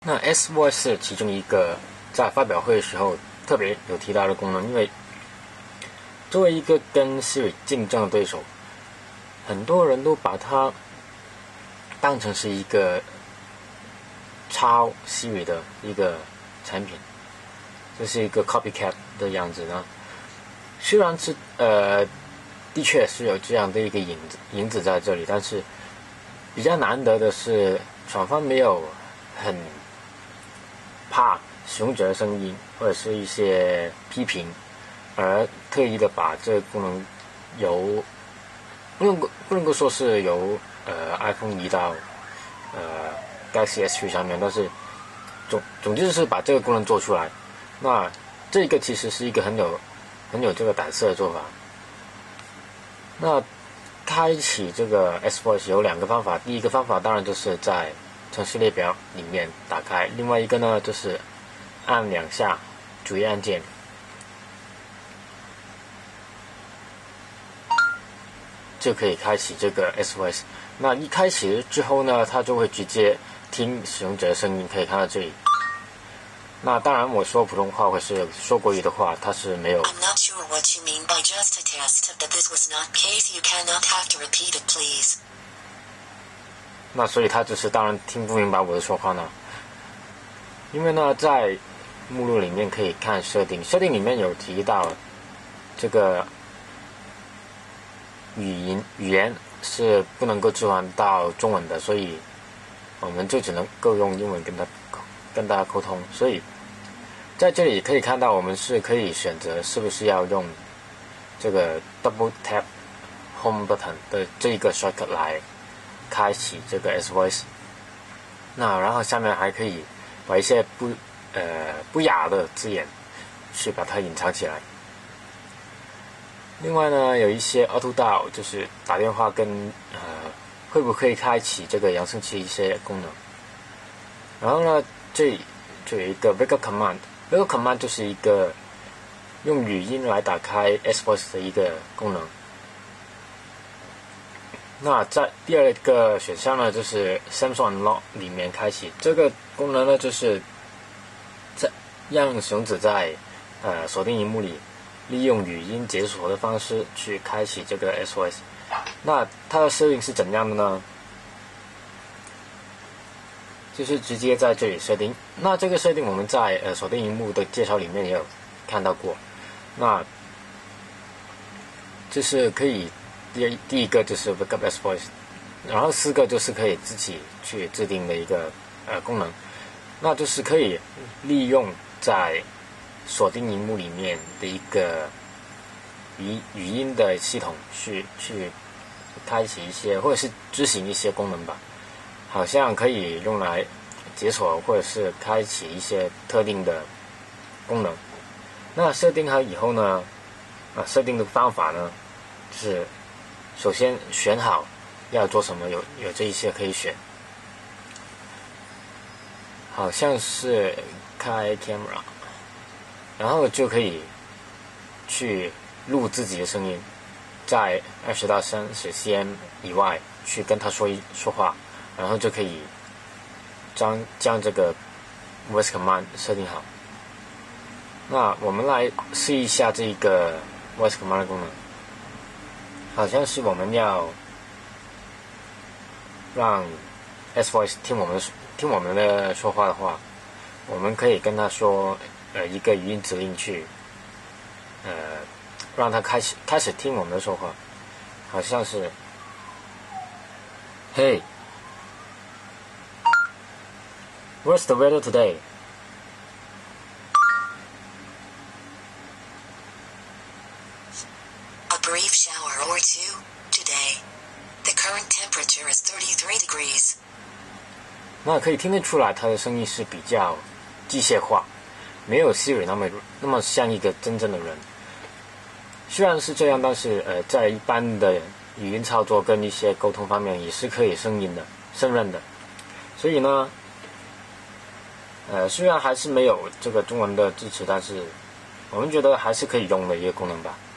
那 S Voice 是其中一个在发表会的时候特别有提到的功能，因为作为一个跟 Siri 竞争的对手，很多人都把它当成是一个抄 Siri 的一个产品，这是一个 copycat 的样子呢。虽然是的确是有这样的一个影子在这里，但是比较难得的是，厂方没有很怕使用者的声音或者是一些批评，而特意的把这个功能由不能够说是由iPhone 移到Galaxy S3 上面，但是总之是把这个功能做出来。那这个其实是一个很有这个胆色的做法。那开启这个 S Voice 有两个方法，第一个方法当然就是在程序列表里面打开，另外一个呢就是按2下主页按键，就可以开启这个 S Voice。那一开启之后呢，它就会直接听使用者的声音，可以看到这里。那当然，我说普通话或是说国语的话，它是没有。 I'm not sure what you mean by just a test, but this was not case. You cannot have to repeat it, please. 那所以它就是当然听不明白我的说话呢。因为呢，在目录里面可以看设定，设定里面有提到这个语言是不能够置换到中文的，所以我们就只能够用英文跟大家沟通。所以在这里可以看到，我们是可以选择是不是要用这个 Double Tap Home Button 的这一个 shortcut 来开启这个 S Voice。那然后下面还可以把一些不雅的字眼去把它隐藏起来。另外呢，有一些 Auto Dial 就是打电话跟会不会开启这个扬声器一些功能。然后呢，这里就有一个 Wake Up Command。Wake Up Command 就是一个用语音来打开 S Voice 的一个功能。那在第二个选项呢，就是 Samsung Unlock 里面开启这个功能呢，就是让使用者在锁定萤幕里利用语音解锁的方式去开启这个 S Voice。那它的设定是怎样的呢？就是直接在这里设定。那这个设定我们在锁定萤幕的介绍里面也有看到过。那就是可以第一个就是 Wake Up S Voice， 然后4个就是可以自己去制定的一个功能。那就是可以利用在锁定萤幕里面的一个语音的系统去开启一些或者是执行一些功能吧。好像可以用来解锁或者是开启一些特定的功能。那设定好以后呢，设定的方法呢，就是首先选好要做什么，有这一些可以选。好像是开 camera， 然后就可以去录自己的声音，在20到30 cm 以外去跟他说话。然后就可以将这个 Voice Command 设定好。那我们来试一下这个 Voice Command 的功能。好像是我们要让 S Voice 听我们的说话的话，我们可以跟他说一个语音指令去让他开始听我们的说话。好像是 Hey，What's the weather today? A brief shower or two today. The current temperature is 33 degrees. 那可以听得出来，他的声音是比较机械化，没有 Siri 那么像一个真正的人。虽然是这样，但是在一般的语音操作跟一些沟通方面也是可以胜任的。所以呢，虽然还是没有这个中文的支持，但是我们觉得还是可以用的一个功能吧。